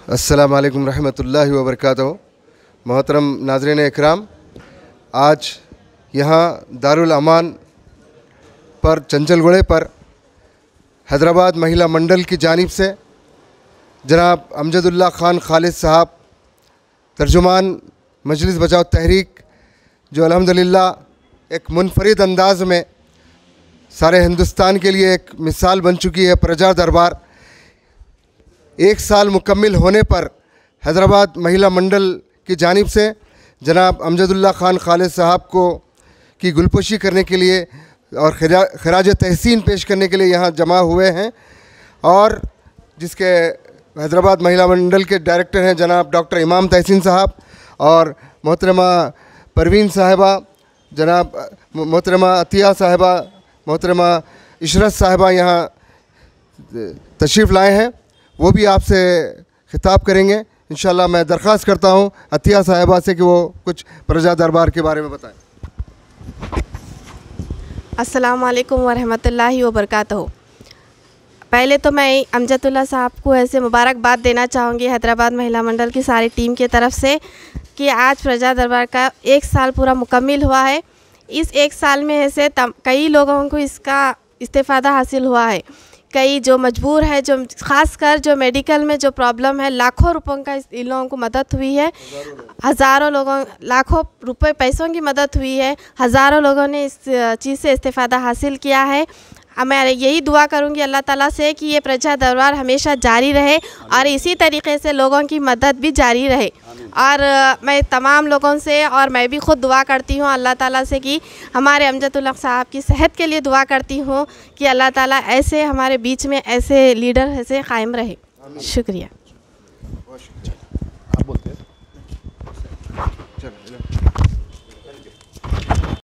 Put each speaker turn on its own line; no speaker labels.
अस्सलामु अलैकुम रहमतुल्लाहि व बरकातहू। मोहतरम नाज़रीन इकराम, आज यहाँ दारुल अमान पर चंचलगुड़े पर हैदराबाद महिला मंडल की जानिब से जनाब अमजदुल्ला ख़ान खालिद साहब, तर्जुमान मजलिस बचाओ तहरीक, जो अल्हम्दुलिल्लाह एक मुनफरिद अंदाज में सारे हिंदुस्तान के लिए एक मिसाल बन चुकी है। प्रजा दरबार 1 साल मुकम्मिल होने पर हैदराबाद महिला मंडल की जानिब से जनाब अमजदुल्ला ख़ान खालिद साहब को की गुलपोशी करने के लिए और खराज तहसीन पेश करने के लिए यहाँ जमा हुए हैं, और जिसके हैदराबाद महिला मंडल के डायरेक्टर हैं जनाब डॉक्टर इमाम तहसीन साहब, और मोहतरमा परवीन साहिबा, जनाब मोहतरमा अतिया साहिबा, मोहतरमा इशरत साहिबा यहाँ तशरीफ़ लाए हैं। वो भी आपसे खिताब करेंगे इंशाअल्लाह। मैं दरख्वास्त करता हूँ अतिया साहिबा से कि वो कुछ प्रजा दरबार के बारे में बताएं।
अस्सलामु अलैकुम वरहमतुल्लाहि वबरकातुहू। पहले तो मैं अमजदुल्ला साहब को ऐसे मुबारकबाद देना चाहूँगी हैदराबाद महिला मंडल की सारी टीम की तरफ से कि आज प्रजा दरबार का 1 साल पूरा मुकम्मिल हुआ है। इस 1 साल में ऐसे कई लोगों को इसका इस्तेफ़ादा हासिल हुआ है। कई जो मजबूर है, जो ख़ासकर जो मेडिकल में जो प्रॉब्लम है, लाखों रुपयों का इन लोगों को मदद हुई है। हज़ारों लोगों, लाखों रुपए पैसों की मदद हुई है। हज़ारों लोगों ने इस चीज़ से इस्तेफ़ादा हासिल किया है। मैं यही दुआ करूंगी अल्लाह ताला से कि ये प्रजा दरबार हमेशा जारी रहे और इसी तरीके से लोगों की मदद भी जारी रहे। और मैं तमाम लोगों से और मैं भी ख़ुद दुआ करती हूँ अल्लाह ताला से कि हमारे अमजदुल्ला साहब की सेहत के लिए दुआ करती हूँ कि अल्लाह ताला ऐसे हमारे बीच में ऐसे लीडर ऐसे कायम रहे। शुक्रिया।